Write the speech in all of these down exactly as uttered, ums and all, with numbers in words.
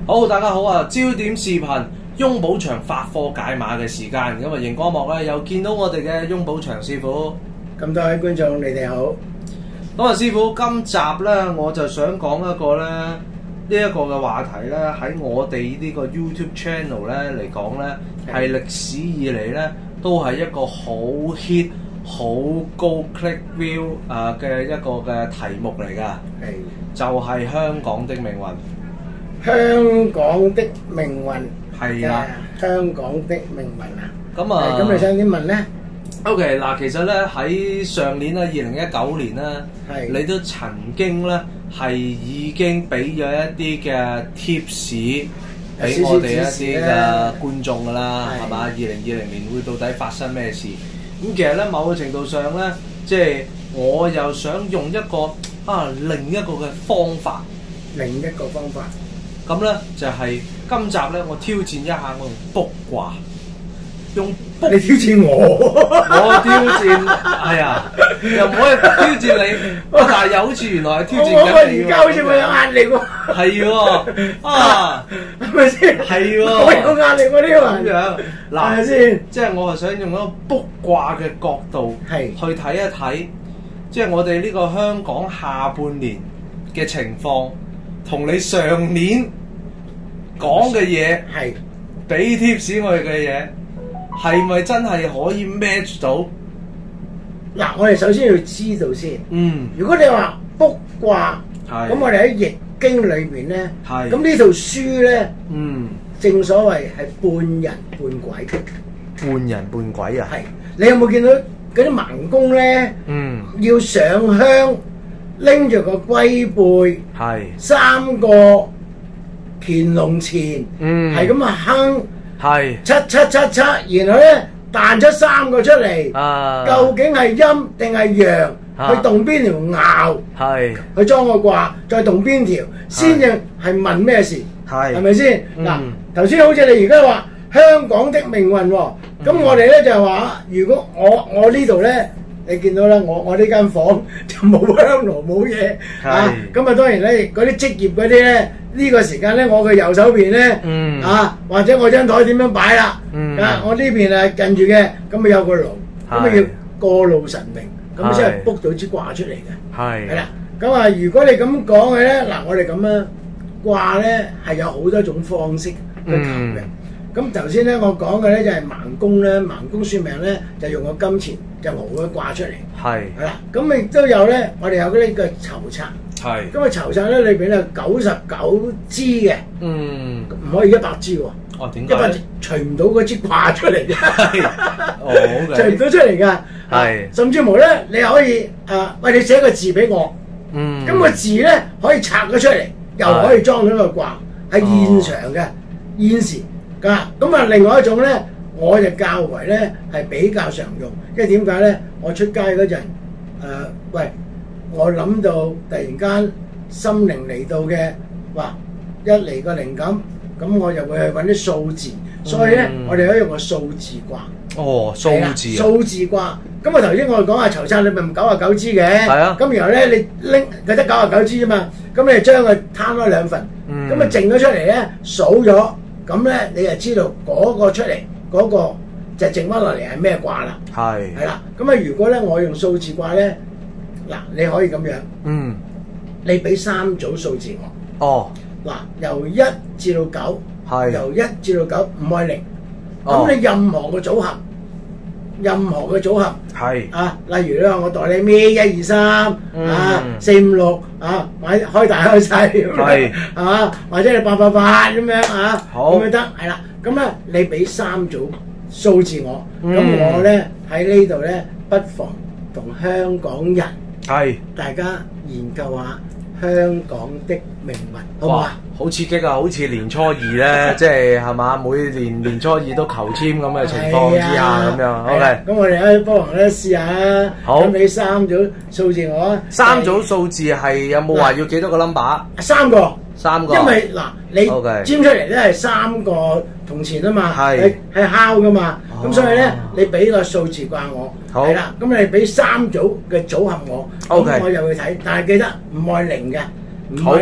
好，大家好啊！焦點視頻雍寶祥發貨解碼嘅時間，咁啊熒光幕咧又見到我哋嘅雍寶祥師傅。 咁多位觀眾，你哋好。 咁啊，師傅，今集咧我就想講一個咧呢一個嘅話題咧，喺我哋呢個 YouTube channel 咧嚟講咧，係歷史以嚟咧都係一個好 hit、好高 click view 啊嘅一個嘅題目嚟㗎。 係， 就係香港的命運。 香港的命運係啦， 香港的命運啊。 咁啊， 咁你想點問咧 ？OK， 嗱，其實咧喺上年咧，二零一九年咧，你都曾經咧係已經俾咗一啲嘅 tips 俾我哋一啲嘅觀眾㗎啦，係嘛？二零二零年會到底發生咩事？咁其實咧，某個程度上咧，即係我又想用一個啊另一個嘅方法， 另一個方法。 咁咧就係、是、今集咧，我挑戰一下我用卜卦，用卜你挑戰我， 我挑戰係啊，又唔可以挑戰你，但係又好似原來係挑戰緊你喎。 我而家好似冇有壓力喎。 係喎，啊， 係咪先？ 係喎， 我有壓力喎呢個咁樣，嗱， 係咪先？ 即係我係想用一個卜卦嘅角度係去睇一睇，即係我哋呢個香港下半年嘅情況，同你上年講嘅嘢係俾 tips 我哋嘅嘢，係咪真係可以 match 到？ 嗱，我哋首先要知道先。嗯。如果你話卜卦，咁我哋喺易經裏邊咧，咁呢套書咧，嗯，正所謂係半人半鬼。 半人半鬼啊！ 係。你有冇見到嗰啲盲公咧？嗯。要上香，拎住個龜背，係三個乾隆錢，嗯，係咁啊哼，係七七七七，然後咧彈出三個出嚟，啊，究竟係陰定係陽？去動邊條爻？係去裝個卦，再動邊條，先至係問咩事？係係咪先？嗱，頭先好似你而家話香港的命運喎，咁我哋咧就係話，如果我我呢度咧。你見到啦，我我呢間房就冇香爐冇嘢啊！咁啊當然咧，嗰啲職業嗰啲咧，呢個時間咧，我嘅右手邊咧，啊或者我張台點樣擺啦，啊我呢邊啊近住嘅，咁啊有個爐，咁啊要過路神明，咁先係卜到支卦出嚟嘅。係係啦，咁啊如果你咁講嘅咧，嗱我哋咁樣卦咧係有好多種方式去求嘅。咁頭先咧，我講嘅咧就係盲公咧，盲公算命咧就用個金錢就熬個卦出嚟。係係啦，咁亦都有咧，我哋有嗰啲嘅籌策。係咁啊，籌策咧裏邊咧九十九支嘅。嗯，唔可以一百支喎。哦，點解？一百支除唔到嗰支卦出嚟嘅。係哦，除唔到出嚟㗎。係，甚至乎咧，你可以誒，喂，你寫個字俾我。嗯。咁個字咧可以拆咗出嚟，又可以裝到個卦，係現場嘅現時。咁啊，另外一種咧，我就較為咧係比較常用，因為點解咧？我出街嗰陣，誒、呃，喂，我諗到突然間心靈嚟到嘅，哇，一嚟個靈感，咁我就會去揾啲數字，所以咧，嗯、我哋可以用個數字卦。哦，數字啊！數字卦。咁啊，頭先我哋講下籌策，你咪九啊九支嘅。係啊。咁然後咧，你拎佢得九啊九支啫嘛，咁你將佢攤開兩份，咁啊、嗯、剩咗出嚟咧，數咗。咁咧，你就知道嗰個出嚟嗰、嗰個就剩翻落嚟係咩卦啦？係係啦。咁啊，如果咧我用數字卦咧，嗱，你可以咁樣，嗯，你俾三組數字我。哦。嗱，由一至到九，係由一至到九，唔係零。咁、哦、你任何嘅組合，任何嘅組合，係啊，例如咧，我代你咩一二三啊，四五六啊，買開大開細，係啊，或者你八八八咁樣啊，好咁咪得，係啦。咁咧，你俾三組數字我，咁、嗯、我咧喺呢度咧，不妨同香港人係大家研究下香港的命運，好唔好啊？ 好刺激啊！好似年初二咧，即係係嘛，每年年初二都求籤咁嘅情況之下咁樣。OK， 咁我哋咧不妨咧試下啊。好，咁你三組數字我啊。 三組數字係有冇話要幾多個 number？ 三個。三個。因為嗱，你籤出嚟咧係三個銅錢啊嘛，係係敲噶嘛，咁所以咧你俾個數字卦我，係啦，咁你俾三組嘅組合我，咁我又去睇，但係記得唔愛零嘅，唔愛零。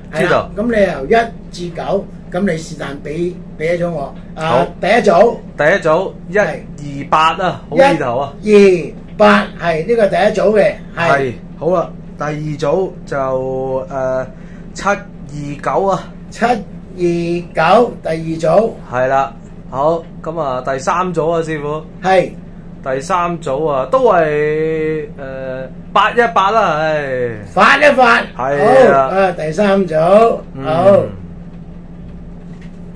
知道。 咁你由一至九，咁你是但俾俾咗我。啊，第一組。 第一組一二八啊，好意頭啊。 一二八係呢個第一組嘅。 係。好啦，第二組就誒七二九啊。 七二九第二組。 係啦。好，咁啊第三組啊，師傅。 係。 第三組啊，都係誒八一八啦，唉。 發一發。 係啊。 好啊，第三組。好。